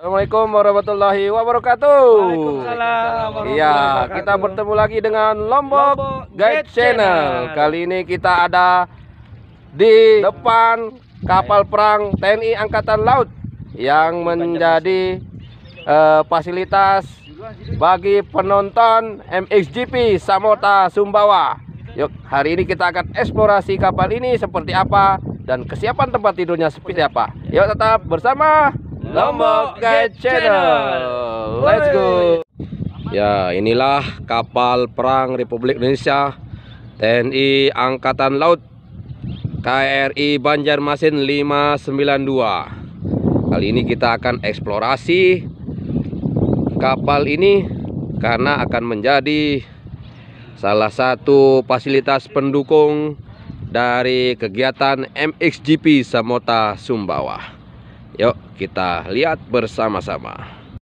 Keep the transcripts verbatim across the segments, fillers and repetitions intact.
Assalamualaikum warahmatullahi wabarakatuh. Waalaikumsalam. Iya, kita bertemu lagi dengan Lombok, Lombok Guide Channel. Kali ini kita ada di depan kapal perang T N I Angkatan Laut yang menjadi uh, fasilitas bagi penonton M X G P Samota Sumbawa. Yuk, hari ini kita akan eksplorasi kapal ini seperti apa dan kesiapan tempat tidurnya seperti apa. Yuk, tetap bersama Lombok Guide Channel. Let's go. Ya, inilah kapal perang Republik Indonesia T N I Angkatan Laut K R I Banjarmasin lima sembilan dua. Kali ini kita akan eksplorasi kapal ini karena akan menjadi salah satu fasilitas pendukung dari kegiatan M X G P Samota Sumbawa. Yuk kita lihat bersama-sama.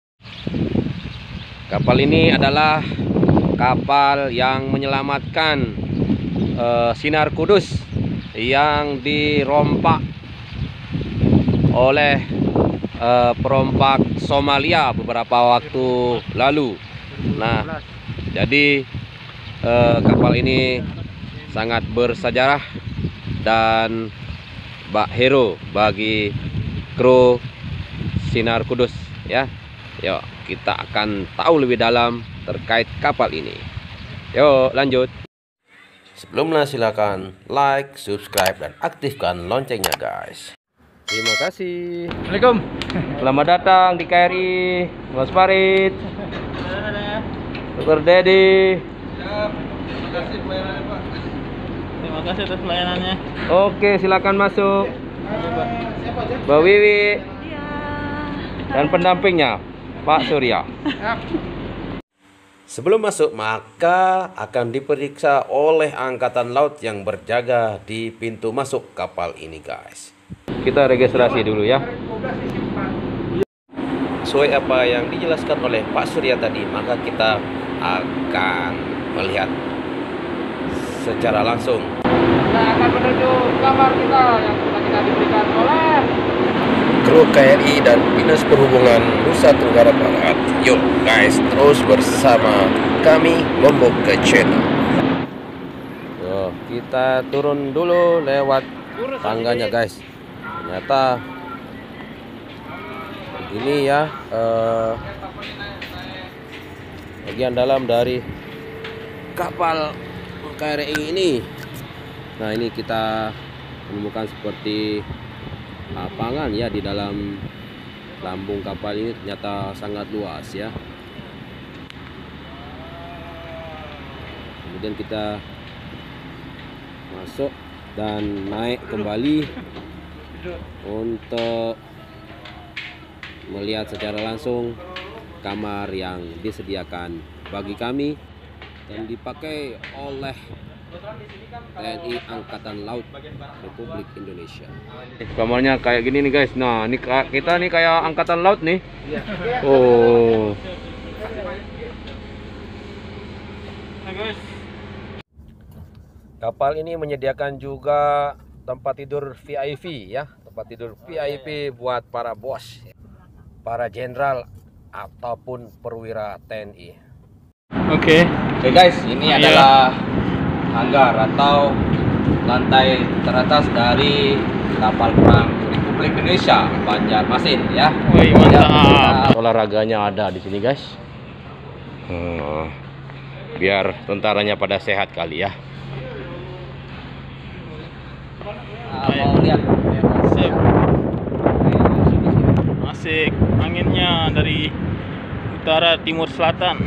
Kapal ini adalah kapal yang menyelamatkan uh, Sinar Kudus yang dirompak oleh uh, perompak Somalia beberapa waktu lalu. Nah, jadi uh, kapal ini sangat bersejarah dan bak hero bagi kru Sinar Kudus ya. Yuk kita akan tahu lebih dalam terkait kapal ini. Yuk lanjut. Sebelumnya silakan like, subscribe dan aktifkan loncengnya guys. Terima kasih. Assalamualaikum. Selamat datang di K R I Mas Farid, Dokter Dedi. Terima kasih pelayanannya, Pak. Terima kasih atas pelayanannya. Oke, silakan masuk. Siapa aja? Mbak Wiwi. Iya. Dan pendampingnya Pak Surya. Sebelum masuk maka akan diperiksa oleh Angkatan Laut yang berjaga di pintu masuk kapal ini guys. Kita registrasi dulu ya. Sesuai apa yang dijelaskan oleh Pak Surya tadi, maka kita akan melihat secara langsung. Kita akan menuju kamar kita yang sudah kita diberikan oleh kru K R I dan Dinas Perhubungan Nusa Tenggara Barat. Yuk guys, terus bersama kami Lombok Guide Channel. Yo, kita turun dulu lewat tangganya guys. Ternyata begini ya eh, bagian dalam dari kapal K R I ini. Nah, ini kita menemukan seperti lapangan ya di dalam lambung kapal ini, ternyata sangat luas ya. Kemudian kita masuk dan naik kembali untuk melihat secara langsung kamar yang disediakan bagi kami dan dipakai oleh T N I Angkatan Laut Republik Indonesia. Kamarnya kayak gini nih guys. Nah, ini kita nih kayak Angkatan Laut nih. Oh. Kapal ini menyediakan juga tempat tidur V I P ya, tempat tidur V I P buat para bos, para jenderal ataupun perwira T N I. Oke. Oke guys, ini Iya. adalah hanggar atau lantai teratas dari kapal perang Republik Indonesia Banjarmasin ya. Wih, mantap. Olahraganya ada di sini guys. Hmm, biar tentaranya pada sehat kali ya. Nah, mau lihat Sip. Asik, anginnya dari utara timur selatan.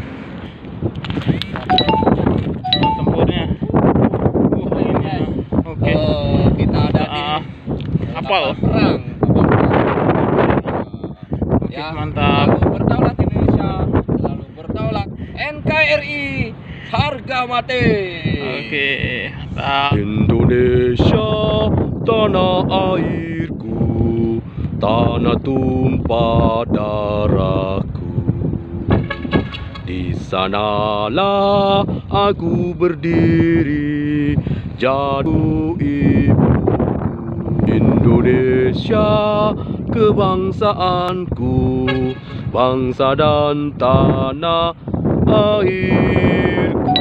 Tempurnya. Uh, anginnya. Oke. Oh, kita ada di Ah, kapal. perang. Oke, Ya, mantap. selalu berdaulat Indonesia, selalu berdaulat N K R I, harga mati. Oke. Mantap. Indonesia, tanah airku, tanah tumpah darahku. Di sanalah aku berdiri, jatuh ibuku. Indonesia, kebangsaanku, bangsa dan tanah airku.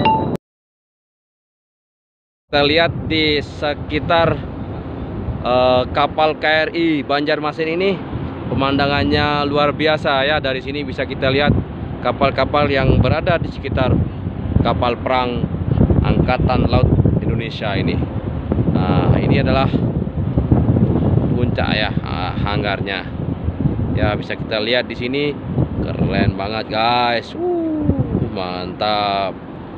Kita lihat di sekitar uh, kapal K R I Banjarmasin ini, pemandangannya luar biasa ya. Dari sini bisa kita lihat kapal-kapal yang berada di sekitar kapal perang Angkatan Laut Indonesia ini. Nah, ini adalah puncak ya, uh, hanggarnya. Ya, bisa kita lihat di sini, keren banget guys. Uh, mantap.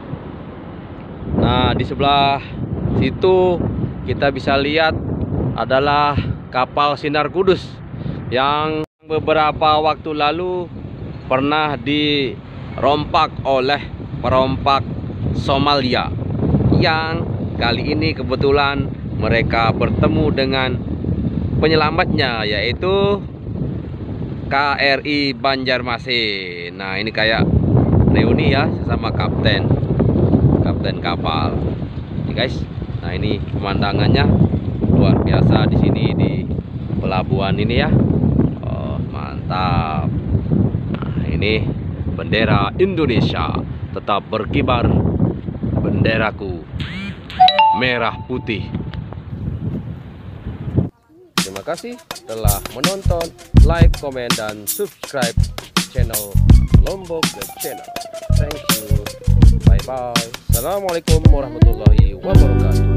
Nah, di sebelah situ kita bisa lihat adalah kapal Sinar Kudus yang beberapa waktu lalu pernah dirompak oleh perompak Somalia, yang kali ini kebetulan mereka bertemu dengan penyelamatnya, yaitu K R I Banjarmasin. Nah, ini kayak reuni ya sesama kapten kapten kapal ini guys. Nah, ini pemandangannya luar biasa di sini di pelabuhan ini ya. Oh, mantap. Nah, ini bendera Indonesia tetap berkibar, benderaku merah putih. Terima kasih telah menonton, like, komen, dan subscribe channel Lombok The Channel. Thank you. Bye bye. Assalamualaikum warahmatullahi wabarakatuh.